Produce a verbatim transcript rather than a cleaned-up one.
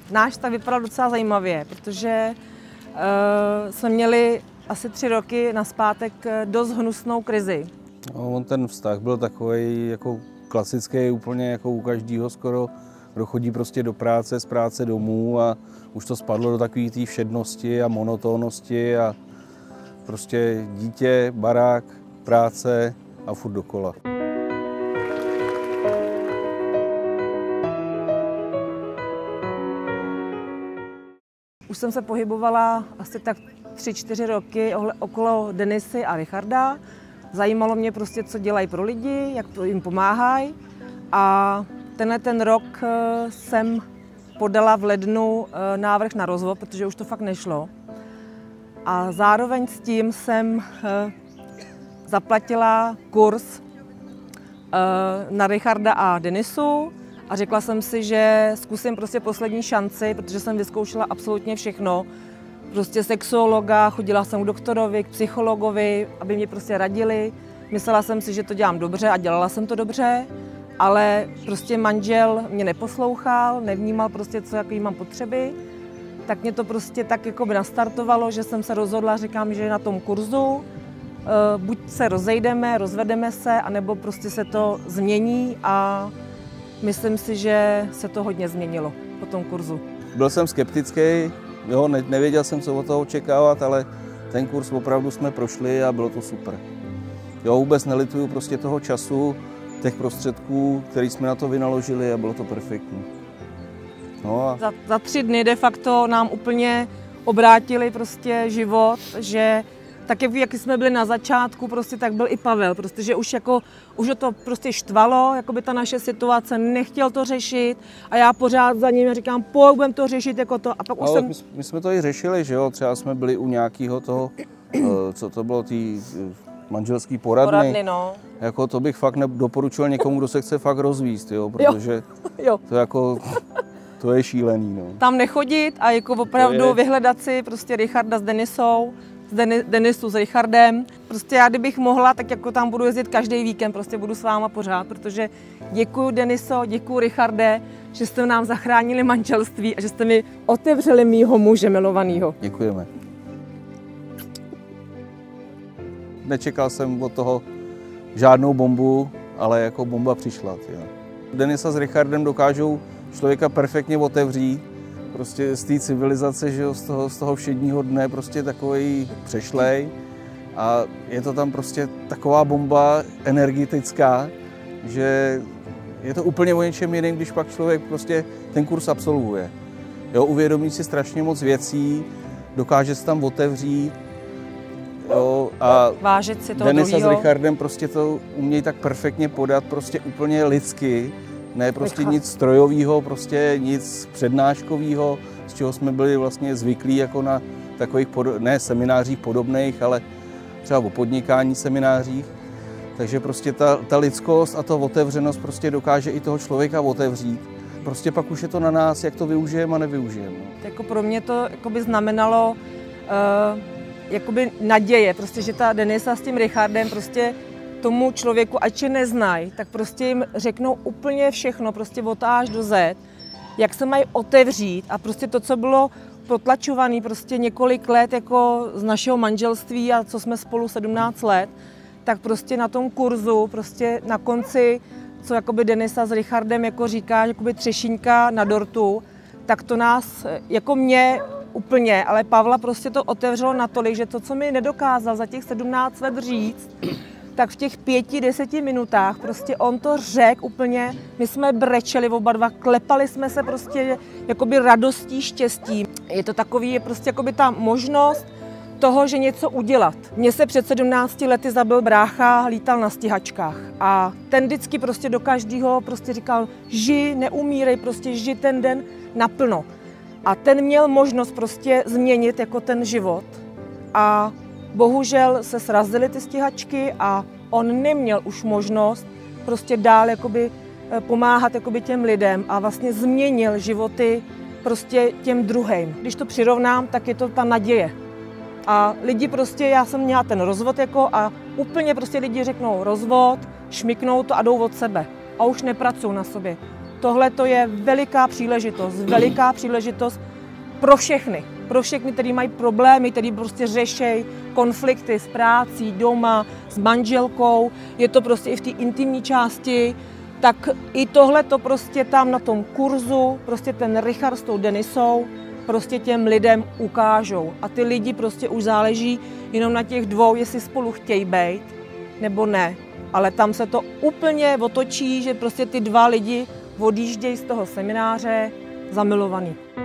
náš vztah vypadal docela zajímavě, protože uh, jsme měli asi tři roky nazpátek dost hnusnou krizi. No, on ten vztah byl takový jako klasický, úplně jako u každého skoro, kdo chodí prostě do práce, z práce domů a už to spadlo do takové té všednosti a monotónnosti a prostě dítě, barák, práce a furt dokola. Už jsem se pohybovala asi tak tři, čtyři roky okolo Denisy a Richarda. Zajímalo mě prostě, co dělají pro lidi, jak to jim pomáhají. A tenhle ten rok jsem podala v lednu návrh na rozvod, protože už to fakt nešlo. A zároveň s tím jsem zaplatila kurz na Richarda a Denisu a řekla jsem si, že zkusím prostě poslední šanci, protože jsem vyzkoušela absolutně všechno. Prostě sexuologa, chodila jsem k doktorovi, k psychologovi, aby mě prostě radili. Myslela jsem si, že to dělám dobře a dělala jsem to dobře, ale prostě manžel mě neposlouchal, nevnímal prostě, co, jaký mám potřeby. Tak mě to prostě tak jako by nastartovalo, že jsem se rozhodla, říkám, že na tom kurzu buď se rozejdeme, rozvedeme se, anebo prostě se to změní a myslím si, že se to hodně změnilo po tom kurzu. Byl jsem skeptický, jo, ne, nevěděl jsem, co od toho očekávat, ale ten kurz opravdu jsme prošli a bylo to super. Jo, vůbec nelituju prostě toho času, těch prostředků, který jsme na to vynaložili a bylo to perfektní. No a... za, za tři dny de facto nám úplně obrátili prostě život, že tak jak jsme byli na začátku, prostě tak byl i Pavel, prostě, že už, jako, už ho to prostě štvalo, jako by ta naše situace, nechtěl to řešit a já pořád za ním říkám, pojď, budem to řešit jako to. A pak no, už jsem... my, my jsme to i řešili, že jo, třeba jsme byli u nějakého toho, co to bylo, tý manželský poradny. Poradny, no. Jako to bych fakt doporučil někomu, kdo se chce fakt rozvíst, jo, protože jo. Jo. to jako... To je šílený, no. Tam nechodit a jako opravdu je... vyhledat si prostě Richarda s Denisou, s Deni, Denisu s Richardem. Prostě já kdybych mohla, tak jako tam budu jezdit každý víkend, prostě budu s váma pořád, protože děkuju Deniso, děkuju Richarde, že jste nám zachránili manželství a že jste mi otevřeli mýho muže milovanýho. Děkujeme. Nečekal jsem od toho žádnou bombu, ale jako bomba přišla. Tyjo. Denisa s Richardem dokážou člověka perfektně otevřít, prostě z té civilizace, že jo, z toho, z toho všedního dne prostě takový přešlej a je to tam prostě taková bomba energetická, že je to úplně o něčem jiném, když pak člověk prostě ten kurz absolvuje. Jo, uvědomí si strašně moc věcí, dokáže se tam otevřít, jo, a vážit si toho Denisa druhýho. s Richardem prostě to umějí tak perfektně podat, prostě úplně lidsky. Ne prostě nic strojového, prostě nic přednáškového, z čeho jsme byli vlastně zvyklí jako na takových, ne seminářích podobných, ale třeba o podnikání seminářích. Takže prostě ta, ta lidskost a ta otevřenost prostě dokáže i toho člověka otevřít. Prostě pak už je to na nás, jak to využijeme a nevyužijeme. Jako pro mě to jakoby znamenalo uh, jakoby naděje, prostě, že ta Denisa s tím Richardem prostě tomu člověku, ať je neznají, tak prostě jim řeknou úplně všechno, prostě od A až do Z, jak se mají otevřít a prostě to, co bylo potlačované prostě několik let jako z našeho manželství a co jsme spolu sedmnáct let, tak prostě na tom kurzu, prostě na konci, co jakoby Denisa s Richardem jako říká, jakoby třešínka na dortu, tak to nás, jako mě úplně, ale Pavla prostě to otevřelo natolik, že to, co mi nedokázal za těch sedmnáct let říct, tak v těch pěti, deseti minutách prostě on to řekl úplně, my jsme brečeli oba dva, klepali jsme se prostě jakoby radostí, štěstím. Je to takový, je prostě jakoby ta možnost toho, že něco udělat. Mně se před sedmnácti lety zabil brácha, lítal na stíhačkách a ten vždycky prostě do každého prostě říkal, ži, neumírej, prostě ži ten den naplno. A ten měl možnost prostě změnit jako ten život a bohužel se srazily ty stíhačky a on neměl už možnost prostě dál jakoby pomáhat jakoby těm lidem a vlastně změnil životy prostě těm druhým. Když to přirovnám, tak je to ta naděje. A lidi prostě, já jsem měla ten rozvod jako a úplně prostě lidi řeknou rozvod, šmiknou to a jdou od sebe. A už nepracují na sobě. tohle to je veliká příležitost, veliká příležitost pro všechny. Pro všechny, kteří mají problémy, kteří prostě řeší konflikty s prácí, doma, s manželkou, je to prostě i v té intimní části, tak i tohle to prostě tam na tom kurzu, prostě ten Richard s tou Denisou prostě těm lidem ukážou. A ty lidi prostě už záleží jenom na těch dvou, jestli spolu chtějí být, nebo ne. Ale tam se to úplně otočí, že prostě ty dva lidi odjíždějí z toho semináře zamilovaný.